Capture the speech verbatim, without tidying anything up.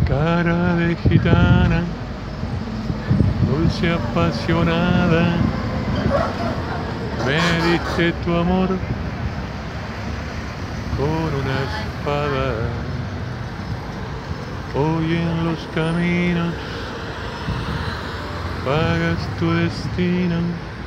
Cara de gitana, dulce apasionada, me diste tu amor con una espada. Hoy en los caminos pagas tu destino.